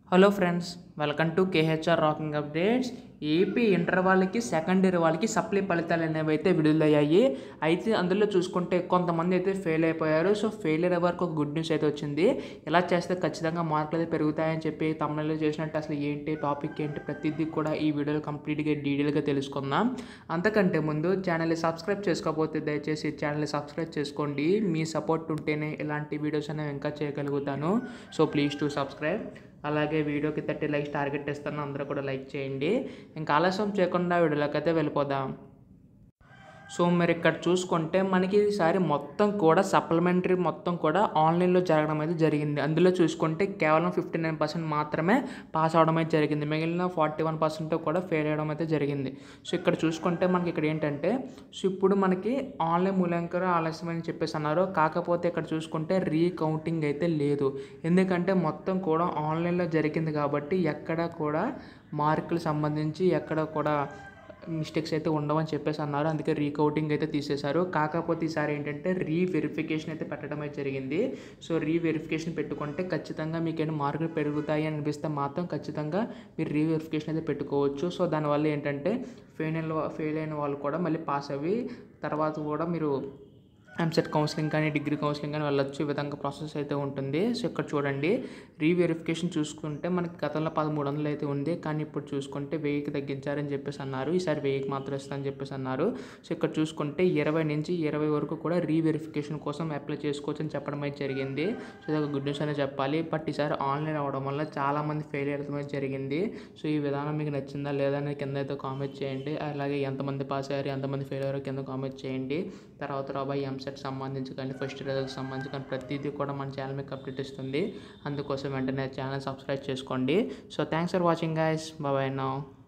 Hello friends, welcome to KHR rocking updates. AP inter వాళ్ళకి second year వాళ్ళకి supply ఫలితాలు అనేవి అయితే విడుదలయ్యాయి. అయితే అందులో చూసుకుంటే కొంతమంది అయితే ఫెయిల్ అయిపోయారు. సో ఫెయిల్ అయ్యే వరకు ఒక గుడ్ న్యూస్ అయితే వచ్చింది. ఇలా చేస్తే ఖచ్చితంగా మార్కులు అయితే పెరుగుతాయని చెప్పి తమిళలో చేసినట్టు అసలు ఏంటి టాపిక్ ఏంటి ప్రతిదీ కూడా ఈ వీడియోలో కంప్లీట్గా డీటెయిల్గా తెలుసుకుందాం. అంతకంటే ముందు ఛానల్ని సబ్స్క్రైబ్ చేసుకోకపోతే దయచేసి ఛానల్ని సబ్స్క్రైబ్ చేసుకోండి. మీ సపోర్ట్ ఉంటేనే ఇలాంటి వీడియోస్ అనేవి ఇంకా చేయగలుగుతాను. So please to subscribe. అలాగే వీడియోకి 30 లైక్స్ టార్గెట్ ఇస్తాను, అందరూ కూడా లైక్ చేయండి. ఇంకా ఆలస్యం చేయకుండా వీడియోలోకి అయితే వెళ్ళిపోదాం. సో మీరు ఇక్కడ చూసుకుంటే మనకి ఈసారి మొత్తం కూడా సప్లిమెంటరీ మొత్తం కూడా ఆన్లైన్లో జరగడం అయితే జరిగింది. అందులో చూసుకుంటే కేవలం 59% మాత్రమే పాస్ అవడం అయితే జరిగింది. మిగిలిన 41% కూడా ఫెయిల్ అవ్వడం అయితే జరిగింది. సో ఇక్కడ చూసుకుంటే మనకి ఇక్కడ ఏంటంటే ఇప్పుడు మనకి ఆన్లైన్ మూల్యాంకనం ఆలస్యమని చెప్పేసి అన్నారు. కాకపోతే ఇక్కడ చూసుకుంటే రీకౌంటింగ్ అయితే లేదు. ఎందుకంటే మొత్తం కూడా ఆన్లైన్లో జరిగింది కాబట్టి ఎక్కడ కూడా మార్కులు సంబంధించి ఎక్కడ కూడా మిస్టేక్స్ అయితే ఉండవని చెప్పేసి అన్నారు. అందుకే రీకౌంటింగ్ అయితే తీసేశారు. కాకపోతే ఈసారి ఏంటంటే రీవెరిఫికేషన్ అయితే పెట్టడం అయితే జరిగింది. సో రీవెరిఫికేషన్ పెట్టుకుంటే ఖచ్చితంగా మీకు ఏమైనా మార్కులు పెరుగుతాయి అని అనిపిస్తే మాత్రం ఖచ్చితంగా మీరు రీవెరిఫికేషన్ అయితే పెట్టుకోవచ్చు. సో దానివల్ల ఏంటంటే ఫెయిల్ అయిన వాళ్ళు కూడా మళ్ళీ పాస్ అయ్యి తర్వాత కూడా మీరు ఎంసెట్ కౌన్సిలింగ్ కానీ డిగ్రీ కౌన్సిలింగ్ కానీ వెళ్ళొచ్చు. ఈ విధంగా ప్రాసెస్ అయితే ఉంటుంది. సో ఇక్కడ చూడండి, రీవెరిఫికేషన్ చూసుకుంటే మనకి గతంలో 1300 అయితే ఉంది, కానీ ఇప్పుడు చూసుకుంటే 1000కి తగ్గించారని చెప్పేసి అన్నారు. ఈసారి 1000కి మాత్రం ఇస్తారని చెప్పేసి అన్నారు. సో ఇక్కడ చూసుకుంటే 20 నుంచి 20 వరకు కూడా రీవెరిఫికేషన్ కోసం అప్లై చేసుకోవచ్చు అని చెప్పడం అయితే జరిగింది. సో ఇది ఒక గుడ్ న్యూస్ అనే చెప్పాలి. బట్ ఈసారి ఆన్లైన్ అవ్వడం వల్ల చాలామంది ఫెయిల్ అవ్వడం అయితే జరిగింది. సో ఈ విధానం మీకు నచ్చిందా లేదా అనేది కింద అయితే కామెంట్ చేయండి. అలాగే ఎంతమంది పాస్ అయ్యారు ఎంతమంది ఫెయిల్ అయ్యారో కింద కామెంట్ చేయండి. తర్వాత రాబోయే ఎంసెట్ సంబంధించి కానీ ఫస్ట్ రిజల్ట్కి సంబంధించి కానీ ప్రతిదీ కూడా మన ఛానల్ మీకు అప్డేట్ ఇస్తుంది. అందుకోసం వెంటనే ఛానల్ సబ్స్క్రైబ్ చేసుకోండి. So thanks for watching guys. Bye now.